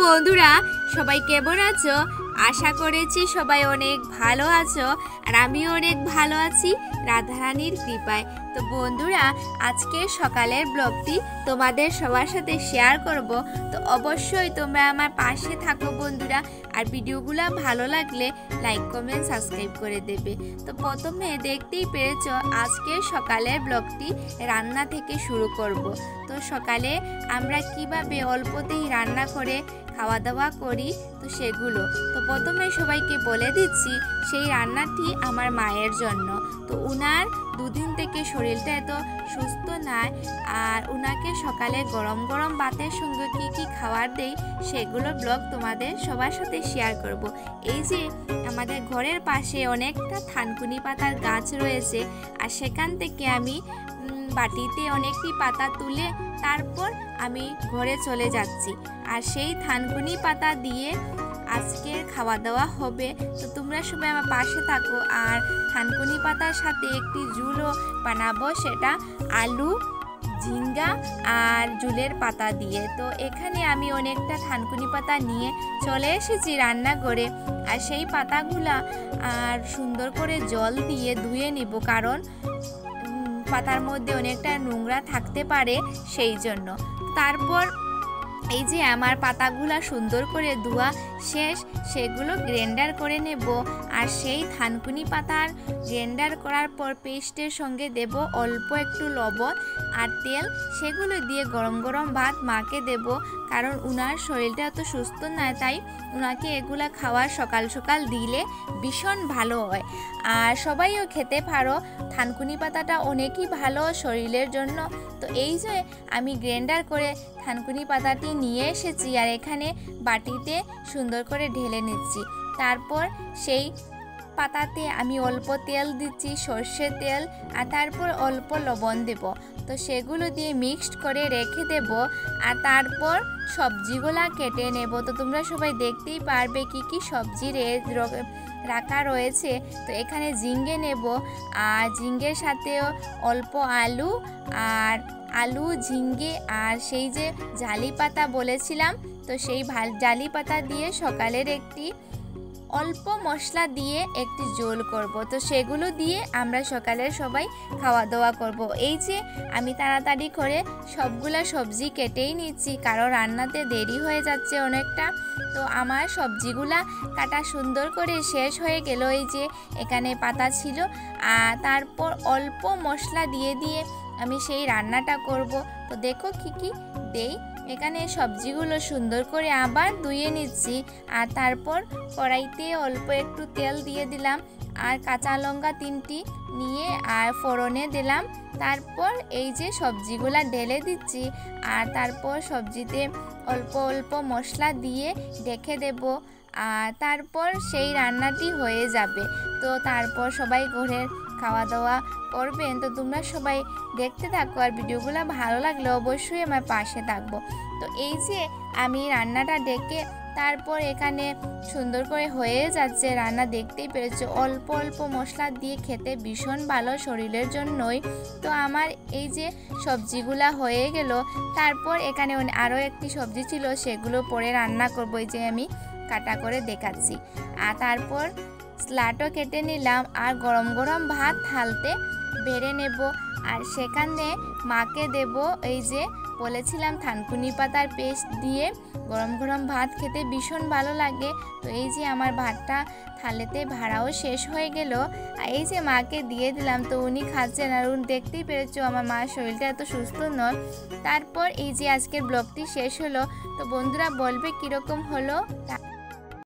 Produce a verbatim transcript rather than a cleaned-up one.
বন্ধুরা সবাই কেমন আছো? আশা করেছি সবাই অনেক ভালো আছো আর আমিও অনেক ভালো আছি রাধারানীর কৃপায়। তো বন্ধুরা আজকে সকালের ব্লগটি তোমাদের সবার সাথে শেয়ার করব। তো অবশ্যই তোমরা আমার পাশে থাকো বন্ধুরা, আর ভিডিওগুলো ভালো লাগলে লাইক কমেন্ট সাবস্ক্রাইব করে দেবে। তো প্রথমে দেখতেই পেরেছো আজকে সকালের ব্লগটি রান্না থেকে শুরু করব। তো সকালে আমরা কিভাবে অল্পতেই রান্না করে খাওয়া দাওয়া করি তো সেগুলো। তো প্রথমে সবাইকে বলে দিচ্ছি সেই রান্নাটি আমার মায়ের জন্য। তো উনার দুদিন থেকে শরীরটা এত সুস্থ নয়, আর উনাকে সকালে গরম গরম ভাতের সঙ্গে কী কী খাবার দেই সেগুলো ব্লগ তোমাদের সবার সাথে শেয়ার করব। এই যে আমাদের ঘরের পাশে অনেকটা থানকুনি পাতার গাছ রয়েছে, আর সেখান থেকে আমি বাটিতে অনেকটি পাতা তুলে তারপর আমি ঘরে চলে যাচ্ছি, আর সেই থানকুনি পাতা দিয়ে আজকের খাওয়া দাওয়া হবে। তো তোমরা সবাই আমার পাশে থাকো। আর থানকুনি পাতার সাথে একটি ঝুলও বানাবো, সেটা আলু ঝিঙ্গা আর ঝুলের পাতা দিয়ে। তো এখানে আমি অনেকটা থানকুনি পাতা নিয়ে চলে এসেছি রান্না করে, আর সেই পাতাগুলা আর সুন্দর করে জল দিয়ে ধুয়ে নিব, কারণ পাতার মধ্যে অনেকটা নোংরা থাকতে পারে সেই জন্য। তারপর এই যে আমার পাতাগুলা সুন্দর করে ধোয়া শেষ, সেগুলো গ্রাইন্ডার করে নেব। আর সেই থানকুনি পাতার গ্রাইন্ডার করার পর পেস্টের সঙ্গে দেব অল্প একটু লবণ আর তেল, সেগুলো দিয়ে গরম গরম ভাত মাকে দেব, কারণ উনার শরীরটা এত সুস্থ নয়, তাই উনাকে এগুলা খাওয়ার সকাল সকাল দিলে ভীষণ ভালো হয়। আর সবাইও খেতে পারো, থানকুনি পাতাটা অনেকই ভালো শরীরের জন্য। তো এই যে আমি গ্রাইন্ডার করে থানকুনি পাতাটি নিয়ে এসেছি, আর এখানে বাটিতে সুন্দর করে ঢেলে নিচ্ছি। তারপর সেই পাতাতে আমি অল্প তেল দিচ্ছি, সর্ষের তেল, আর তারপর অল্প লবণ দেব। তো সেগুলো দিয়ে মিক্সড করে রেখে দেব, আর তারপর সবজিগুলা কেটে নেব। তো তোমরা সবাই দেখতেই পারবে কি কি সবজি রাখা রয়েছে। তো এখানে ঝিঙ্গে নেব, আর ঝিঙ্গের সাথেও অল্প আলু আর আলু ঝিঙ্গে আর সেই যে জালি পাতা বলেছিলাম, তো সেই জালি পাতা দিয়ে সকালের একটি অল্প মশলা দিয়ে একটি ঝোল করব। তো সেগুলো দিয়ে আমরা সকালে সবাই খাওয়া দাওয়া করব। এই যে আমি তাড়াতাড়ি করে সবগুলা সবজি কেটেই নিচ্ছি, কারণ রান্নাতে দেরি হয়ে যাচ্ছে অনেকটা। তো আমার সবজিগুলা কাটা সুন্দর করে শেষ হয়ে গেল। এই যে এখানে পাতা ছিল, আর তারপর অল্প মশলা দিয়ে দিয়ে আমি সেই রান্নাটা করব। তো দেখো কী কী দেই। এখানে সবজিগুলো সুন্দর করে আবার ধুয়ে নিচ্ছি, আর তারপর কড়াইতে অল্প একটু তেল দিয়ে দিলাম, আর কাঁচা লঙ্কা তিনটি নিয়ে আর ফোড়নে দিলাম। তারপর এই যে সবজিগুলা ঢেলে দিচ্ছি, আর তারপর সবজিতে অল্প অল্প মশলা দিয়ে ঢেকে দেব, আর তারপর সেই রান্নাটি হয়ে যাবে। তো তারপর সবাই ঘরের খাওয়া দাওয়া করবেন। তো তোমরা সবাই দেখতে থাকো, আর ভিডিওগুলো ভালো লাগলে অবশ্যই আমার পাশে থাকবো। তো এই যে আমি রান্নাটা ডেকে তারপর এখানে সুন্দর করে হয়ে যাচ্ছে রান্না, দেখতেই পেরেছো অল্প অল্প মশলা দিয়ে খেতে ভীষণ ভালো শরীরের জন্যই। তো আমার এই যে সবজিগুলা হয়ে গেল, তারপর এখানে আরও একটি সবজি ছিল, সেগুলো পরে রান্না করবো, এই যে আমি কাটা করে দেখাচ্ছি। আর তারপর স্লাটও কেটে নিলাম, আর গরম গরম ভাত থালতে বেড়ে নেব, আর সেখানে মাকে দেব এই যে বলেছিলাম থানকুনি পাতার পেস্ট দিয়ে গরম গরম ভাত খেতে ভীষণ ভালো লাগে। তো এই যে আমার ভাতটা থালেতে ভাড়াও শেষ হয়ে গেল, আর এই যে মাকে দিয়ে দিলাম। তো উনি খাচ্ছেন, আর উনি দেখতেই পেরেছো আমার মার শরীরটা এত সুস্থ নয়। তারপর এই যে আজকের ব্লগটি শেষ হলো। তো বন্ধুরা বলবে কীরকম হলো।